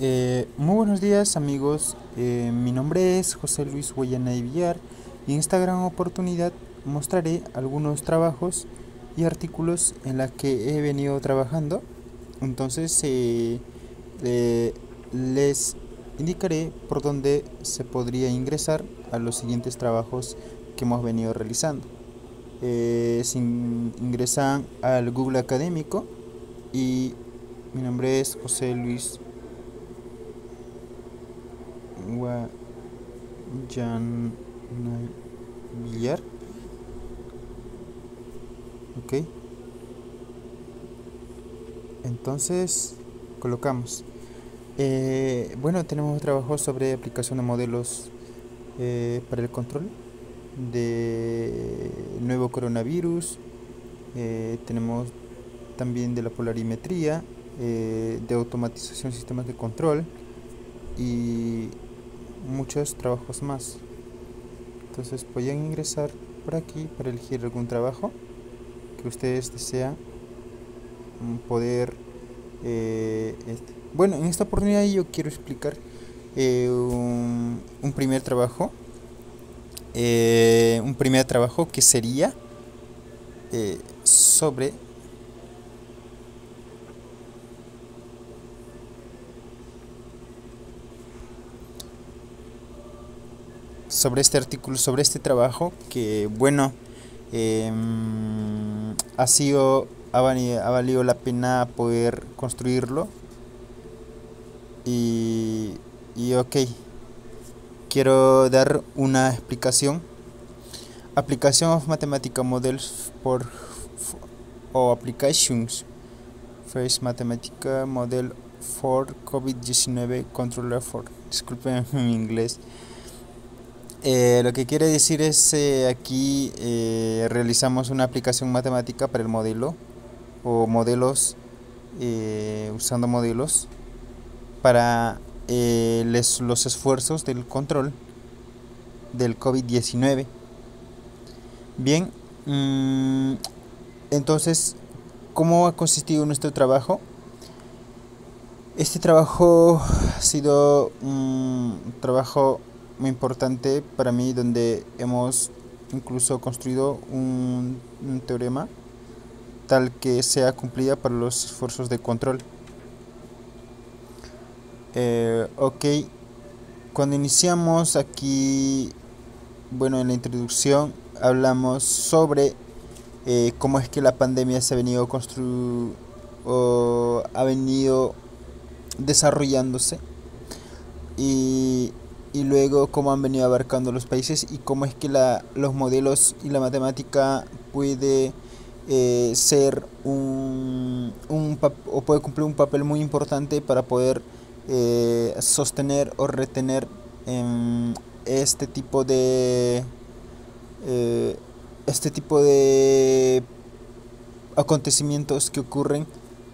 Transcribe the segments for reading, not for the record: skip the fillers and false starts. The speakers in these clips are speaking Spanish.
Muy buenos días amigos, mi nombre es José Luis Guayana y Villar y en esta gran oportunidad mostraré algunos trabajos y artículos en la que he venido trabajando. Entonces eh, les indicaré por dónde se podría ingresar a los siguientes trabajos que hemos venido realizando. Ingresan al Google Académico y mi nombre es José Luis Guayana Villar. Ok, entonces colocamos. Bueno, tenemos trabajo sobre aplicación de modelos para el control de nuevo coronavirus. Tenemos también de la polarimetría, de automatización de sistemas de control y muchos trabajos más. Entonces pueden ingresar por aquí para elegir algún trabajo que ustedes desean poder. Bueno, en esta oportunidad yo quiero explicar un primer trabajo. Un primer trabajo que sería sobre este artículo, sobre este trabajo que, bueno, ha valido la pena poder construirlo. Y, ok, quiero dar una explicación. Application of Mathematical Models o Applications First Mathematical Model for COVID-19 Control Effort. Disculpen mi inglés. Lo que quiere decir es aquí realizamos una aplicación matemática para el modelo o modelos, usando modelos para los esfuerzos del control del COVID-19. Bien, entonces, ¿cómo ha consistido nuestro trabajo? Este trabajo ha sido un trabajo muy importante para mí, donde hemos incluso construido un teorema tal que sea cumplida para los esfuerzos de control. Ok, cuando iniciamos aquí, bueno, en la introducción hablamos sobre cómo es que la pandemia se ha venido ha venido desarrollándose, y luego cómo han venido abarcando los países y cómo es que los modelos y la matemática puede ser o puede cumplir un papel muy importante para poder sostener o retener este tipo de eh, acontecimientos que ocurren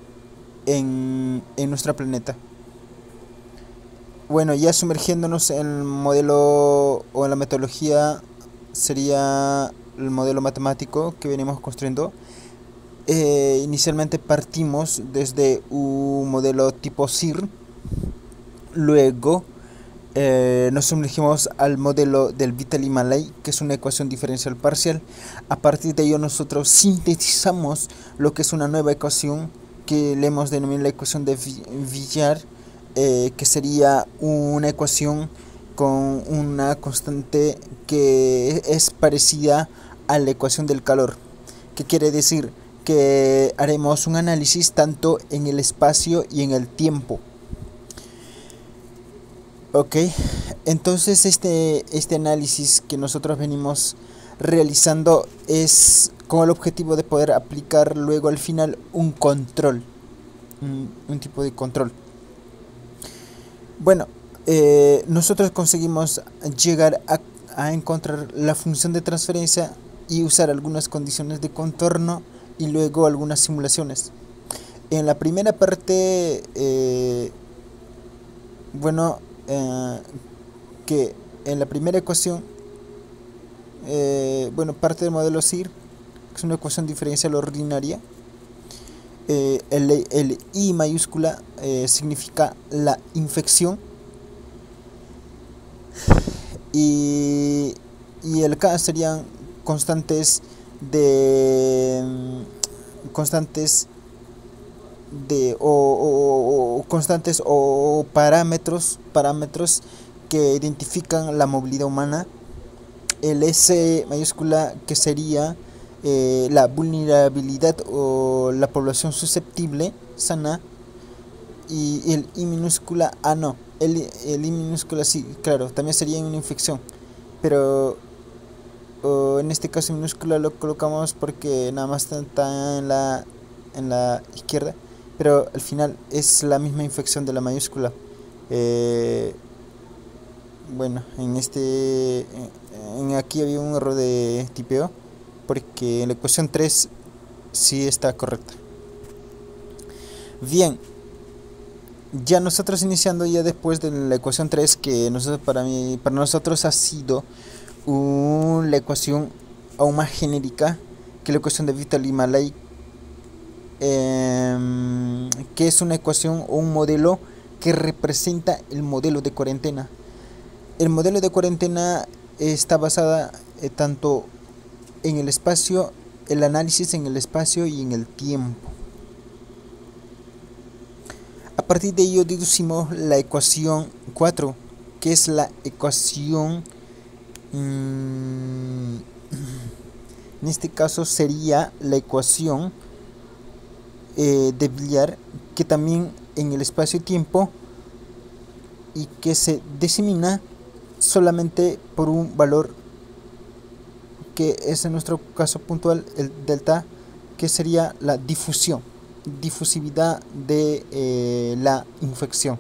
en nuestro planeta. Bueno, ya sumergiéndonos en el modelo o en la metodología, sería el modelo matemático que venimos construyendo. Inicialmente partimos desde un modelo tipo SIR, luego nos sumergimos al modelo del Vitali-Malay, que es una ecuación diferencial parcial. A partir de ello nosotros sintetizamos lo que es una nueva ecuación que le hemos denominado la ecuación de Villar, que sería una ecuación con una constante que es parecida a la ecuación del calor. ¿Qué quiere decir? Que haremos un análisis tanto en el espacio y en el tiempo. Ok, entonces este análisis que nosotros venimos realizando es con el objetivo de poder aplicar luego al final un control, un tipo de control. Bueno, nosotros conseguimos llegar a encontrar la función de transferencia y usar algunas condiciones de contorno y luego algunas simulaciones. En la primera parte, bueno, que en la primera ecuación, bueno, parte del modelo SIR, que es una ecuación diferencial ordinaria, el I mayúscula significa la infección, y el K serían constantes constantes o parámetros que identifican la movilidad humana. El S mayúscula, que sería la vulnerabilidad o la población susceptible sana, y el I minúscula, el I minúscula sí, claro, también sería una infección, pero en este caso minúscula lo colocamos porque nada más está en la izquierda, pero al final es la misma infección de la mayúscula. Bueno, aquí había un error de tipeo, porque en la ecuación 3 sí está correcta. Bien, ya nosotros iniciando ya después de la ecuación 3, que para nosotros ha sido la ecuación aún más genérica que la ecuación de Vitali-Malay, que es una ecuación o un modelo que representa el modelo de cuarentena. El modelo de cuarentena está basada tanto en el espacio, el análisis en el espacio y en el tiempo. A partir de ello deducimos la ecuación 4, que es la ecuación, en este caso sería la ecuación de Villar, que también en el espacio-tiempo, y que se disemina solamente por un valor que es en nuestro caso puntual el delta, que sería la difusividad de la infección.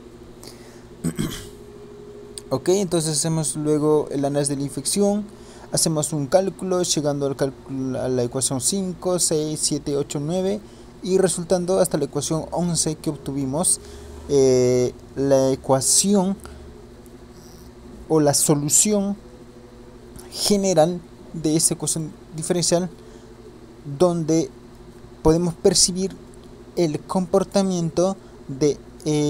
Ok, entonces hacemos luego el análisis de la infección, hacemos un cálculo, llegando al cálculo a la ecuación 5, 6, 7, 8, 9, y resultando hasta la ecuación 11 que obtuvimos, la ecuación o la solución general de esa ecuación diferencial, donde podemos percibir el comportamiento de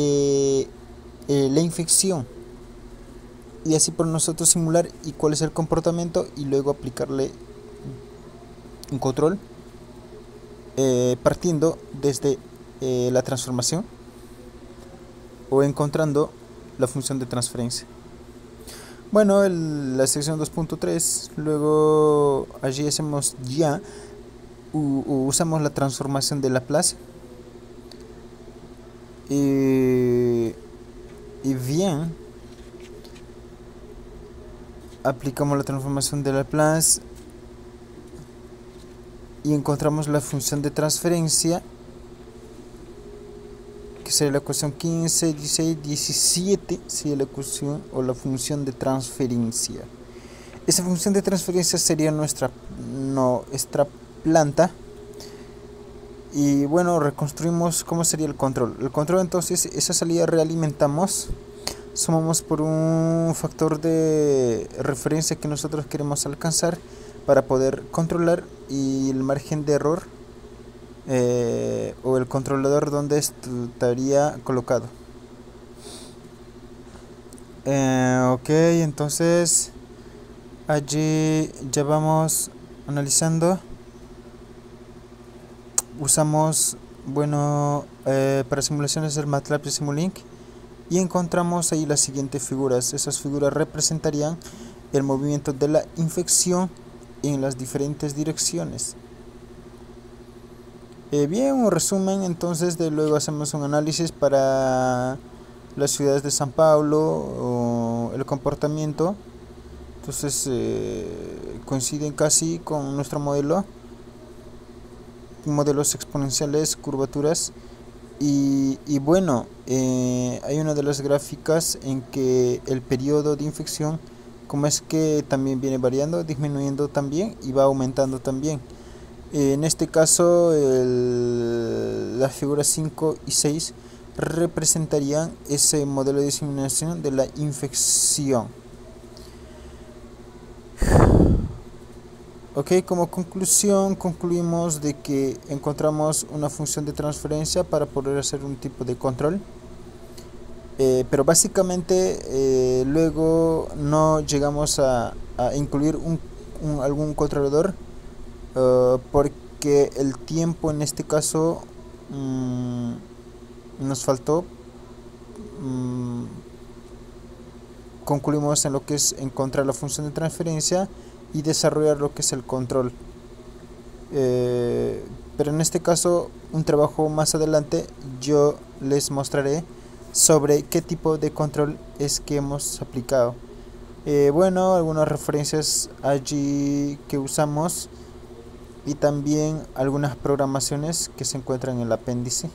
la infección, y así por nosotros simular y cuál es el comportamiento, y luego aplicarle un control partiendo desde la transformación o encontrando la función de transferencia. Bueno, la sección 2.3, luego allí hacemos ya, usamos la transformación de Laplace, y bien, aplicamos la transformación de Laplace y encontramos la función de transferencia, que sería la ecuación 15, 16, 17, sería la ecuación o la función de transferencia. Esa función de transferencia sería nuestra planta. Y bueno, reconstruimos cómo sería el control. El control, entonces, esa salida realimentamos, sumamos por un factor de referencia que nosotros queremos alcanzar para poder controlar, y el margen de error o el controlador donde estaría colocado. Ok, entonces allí ya vamos analizando. Usamos, para simulaciones el MATLAB y Simulink, y encontramos ahí las siguientes figuras. Esas figuras representarían el movimiento de la infección en las diferentes direcciones. Bien, un resumen entonces de luego hacemos un análisis para las ciudades de San Paulo, o el comportamiento. Entonces coinciden casi con nuestro modelo, modelos exponenciales, curvaturas, y bueno, hay una de las gráficas en que el periodo de infección, como es que también viene variando, disminuyendo también y va aumentando también. En este caso las figuras 5 y 6 representarían ese modelo de diseminación de la infección. Ok, como conclusión concluimos de que encontramos una función de transferencia para poder hacer un tipo de control. Pero básicamente luego no llegamos a incluir algún controlador, porque el tiempo en este caso nos faltó. mm, Concluimos en lo que es encontrar la función de transferencia y desarrollar lo que es el control. Eh, pero en este caso, un trabajo más adelante, yo les mostraré sobre qué tipo de control es que hemos aplicado. Bueno, algunas referencias allí que usamos y también algunas programaciones que se encuentran en el apéndice.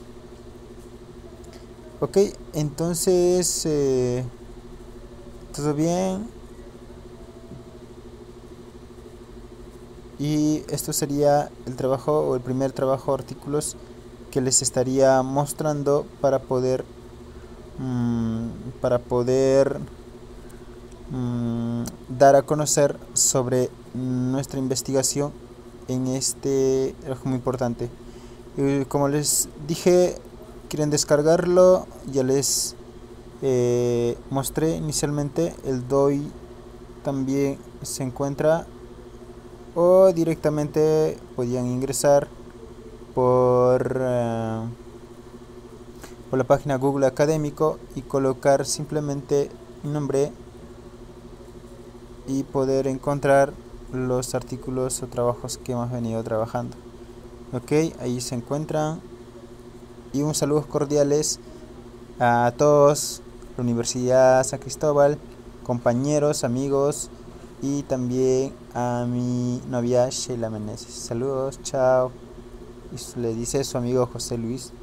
Ok, entonces, todo bien. Y esto sería el trabajo o el primer trabajo de artículos que les estaría mostrando para poder mm, para poder dar a conocer sobre nuestra investigación en este trabajo muy importante. Como les dije, quieren descargarlo, ya les mostré inicialmente. El DOI también se encuentra, o directamente podían ingresar por la página Google Académico y colocar simplemente mi nombre y poder encontrar los artículos o trabajos que hemos venido trabajando. Ok, ahí se encuentran. Y un saludos cordiales a todos, la Universidad San Cristóbal, compañeros, amigos y también a mi novia Sheila Meneses. Saludos, chao. Y le dice su amigo José Luis.